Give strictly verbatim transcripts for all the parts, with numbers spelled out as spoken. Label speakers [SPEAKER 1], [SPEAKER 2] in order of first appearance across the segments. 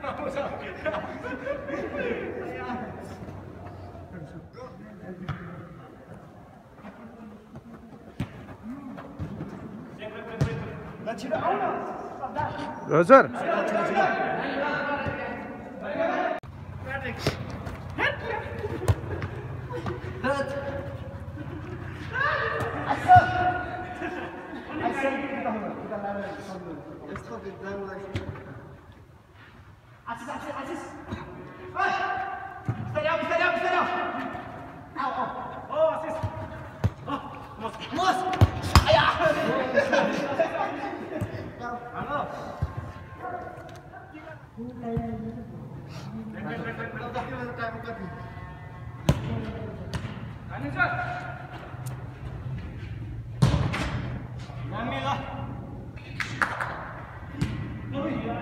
[SPEAKER 1] हो sir
[SPEAKER 2] Aziz, Aziz, Aziz. Vai! Estéreo, estéreo, estéreo. Au, au. Oh, Aziz. Oh, mus, mus. Ayah. Halo. Mami lah. Oh iya.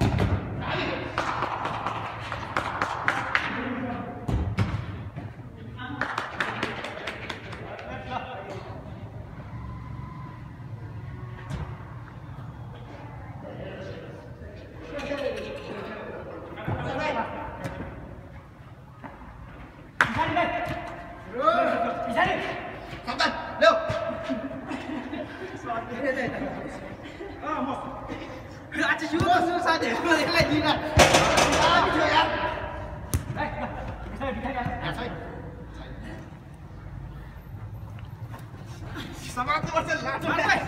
[SPEAKER 2] Sama tu pasal lah.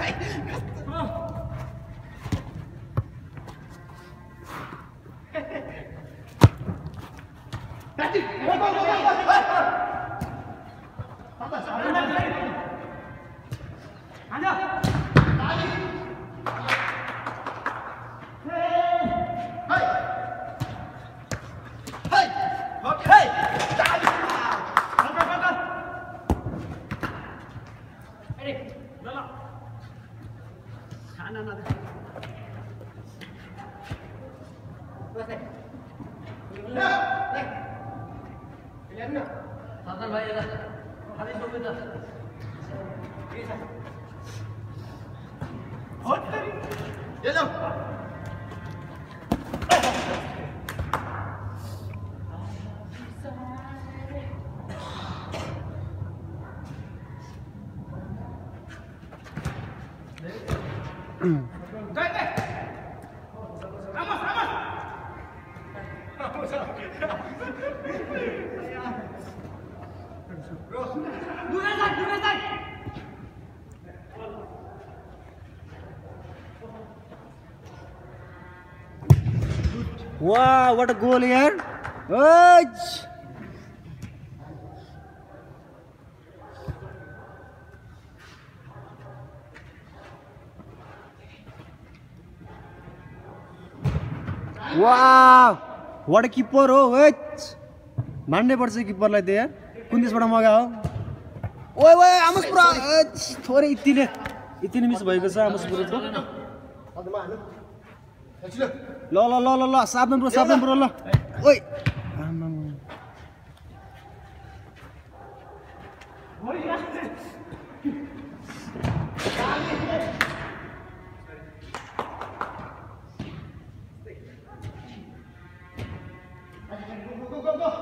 [SPEAKER 3] Wow, what a goal here! Oh! Wow, what a keeper! Oh, wait! मान्नै पर्छ किपरलाई त यार कुन देशबाट मगायो ओए ओए आमस पुरा थोरै इतिले इतिले मिस भएको छ आमस पुराको ल ल ल ल ल सावधान ब्रो सावधान ब्रो ल ओइ आमा
[SPEAKER 2] Go, go, go, go!